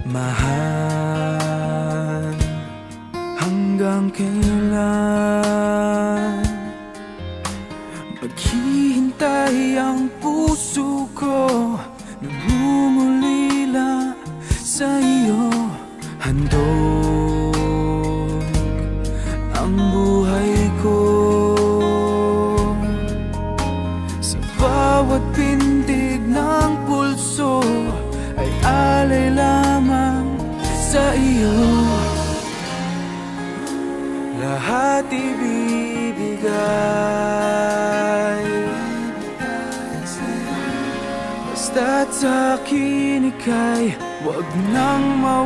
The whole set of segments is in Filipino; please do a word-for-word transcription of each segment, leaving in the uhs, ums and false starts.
Mahal, hanggang kailan maghihintay ang puso ko? Nangungulila sa iyo, handog ang buhay ko. Sa bawat pintig ng pulso ay alay lamang sa iyo. Lahat ibibigay, basta't sa'kin ika'y huwag nang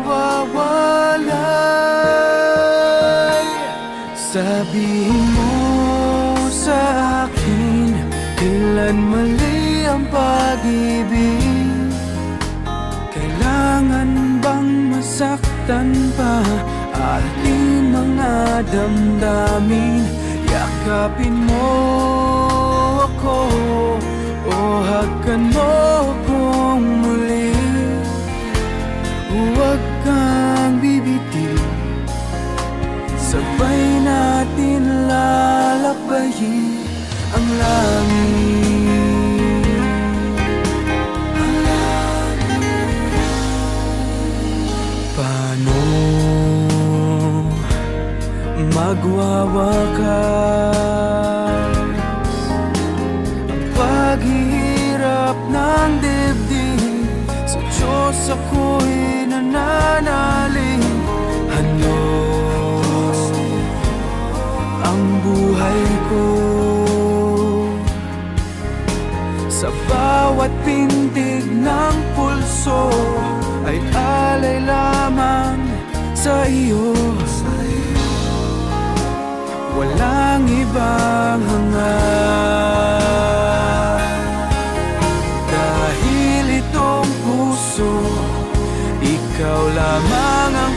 mawawalay. Sabihin mo sa akin, kailan mali ang pag-ibig? Kailangan bang masaktan pa ating mga damdamin? Yakapin mo ako o hagkan mo akong muli. Huwag kang bibitiw, sabay natin lalakbayin ang langit. Ang langit. Paano magwawakas ang paghihirap ng dibdib? Sa Diyos ako'y nananalig. Handog ang buhay ko. Sa bawat pintig ng pulso ay alay lamang sa iyo. Walang ibang hangad, dahil itong puso, ikaw lamang ang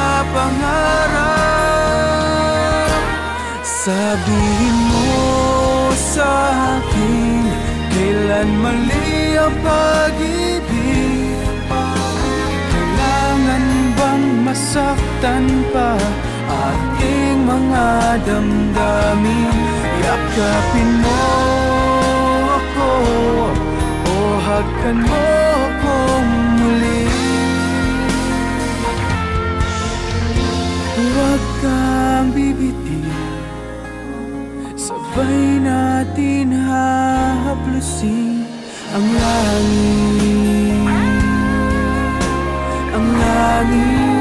pinapangarap. Sabihin mo sa akin, kailan mali ang pag-ibig? Kailangan bang masaktan pa ating mga damdamin? Yakapin mo ako o hagkan mo akong muli. Huwag kang bibitiw, sabay natin hahaplusin ang langit. Ang langit.